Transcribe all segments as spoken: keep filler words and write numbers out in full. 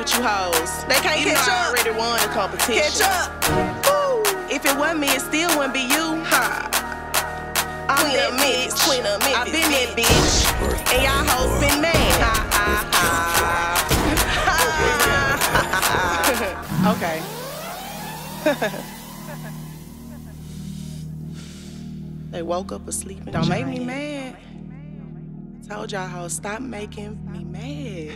with you hoes. They can't Catch catch up. already won the competition. Catch up. Woo. If it wasn't me, it still wouldn't be you. Ha. I'm Queen that of bitch. Memphis, Queen of Memphis, I been that bitch. And y'all hoes been mad. Ha ha ha. Okay. They woke up asleep and don't make me mad. Told y'all hoes stop making me mad.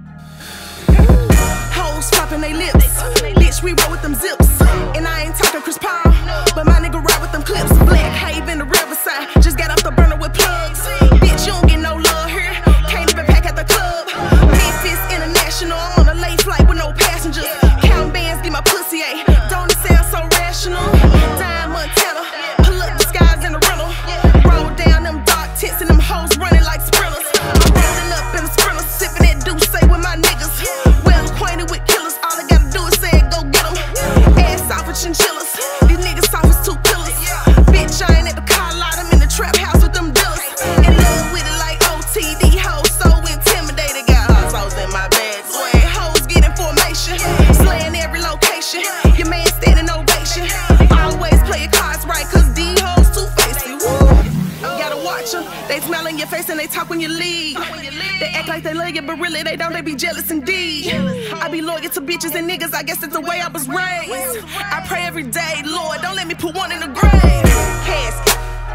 Hoes flopping they lips. Bitch, we roll with them zips. And I ain't talking Chris Paul, but my nigga ride with them clips. Black Haven, the Riverside. Just got off the burner with plugs. Bitch, you don't get no love here. Can't even pack at the club. Memphis International. I'm on a late flight with no passengers. Counting bands, get my pussy, ayy. Don't it sound so rational? Dime Montana. Pull up disguise in the rental. Roll down them dark tents and them hoes running like sprinters. I'm rolling up in a sprinter, sipping that Douce with my niggas. Well acquainted with killers, all I gotta do is say it, go get them. Ass off with chinchillas, these niggas soft as two pillars. Bitch, I ain't at the car lot, I'm in the trap house with them dealers. In love with it like O T D, hoes so intimidated. Got hot sauce in my bag, swear hoes get in formation. Slaying every location, your man standing ovation. Always play your cards right, cause these hoes two-faced. Gotta watch them, they smile in your face and they talk when you leave. They act like they love you, but really they don't, they be jealous indeed. I be loyal to bitches and niggas, I guess it's the way I was raised. I pray every day, Lord, don't let me put one in the grave. Casket.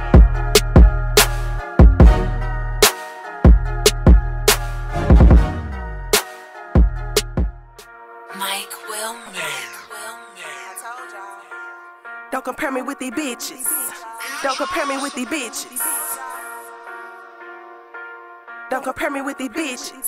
Mike Wilmer. Don't compare me with these bitches. Don't compare me with these bitches. Don't compare me with these bitches.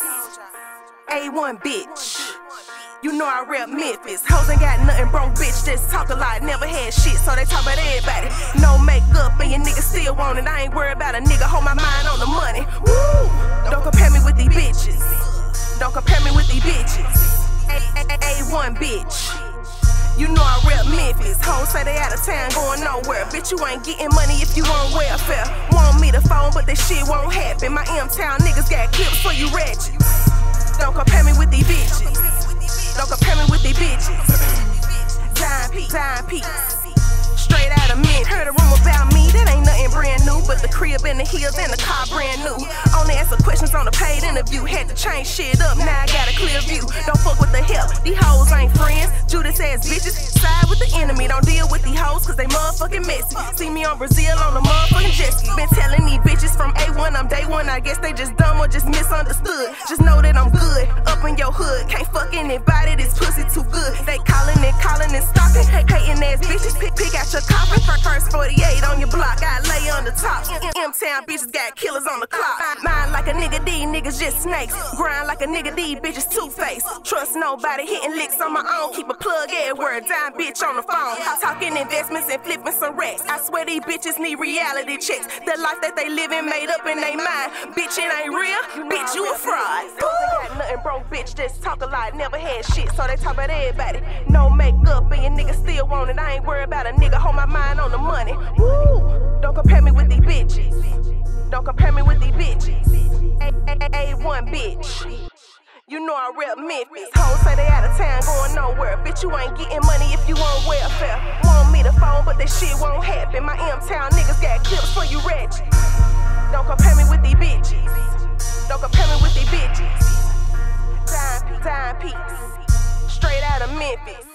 A one bitch. You know I rep Memphis. Hoes ain't got nothing, broke bitch. Just talk a lot, never had shit, so they talk about everybody. No makeup, and your niggas still want it. I ain't worried about a nigga, hold my mind on the money. Woo! Don't compare me with these bitches. Don't compare me with these bitches. A one bitch. You know I rep Memphis. Hoes say they out of town going nowhere. Bitch, you ain't getting money if you on welfare. Want me to phone, but that shit won't happen. My M-Town niggas got clips for you ratchet. Don't compare me with these bitches. Don't compare me with these bitches. Dime piece, dime piece. Straight out of Memphis. Heard a rumor about me, that ain't nothing brand new. But the crib and the heels and the car brand new. Only answer questions on the paid interview. Had to change shit up, now I got a clear view. Don't fuck with the help, these hoes ain't friends. Judas ass bitches, side with the enemy. Don't deal with these hoes cause they motherfucking messy. See me on Brazil on the motherfucking jet ski. Been telling these bitches from A one, I'm day one. I guess they just dumb or just misunderstood. Just know that I'm good, up in your hood. Can't fuck anybody, this pussy too good. They calling and calling and stalking. Hating ass bitches, pick, pick out your coffin. First forty-eight on your block, I lay on the top. M-Town bitches got killers on the clock. Mind like a nigga, these niggas just snakes. Grind like a nigga, these bitches two-faced. Trust nobody, hitting licks on my own. Keep a plug everywhere, dime bitch on the phone. Talking investments and flipping some racks. I swear these bitches need reality checks. The life that they living made up in they mind. Bitch, it ain't real, bitch, you a fraud. Got nothing broke, bitch, just talk a lot. Never had shit, so they talk about everybody. No makeup, and your niggas still want it. I ain't worried about a nigga, hold my mind on the money. Woo! Don't compare me with these bitches. Don't compare me with these bitches. A one bitch. You know I rep Memphis. Hoes say they out of town going nowhere. Bitch, you ain't getting money if you on welfare. Want me to phone, but that shit won't happen. My M-Town niggas got clips for you ratchet. Don't compare me with these bitches. Don't compare me with these bitches. Dime piece, dime piece. Straight out of Memphis.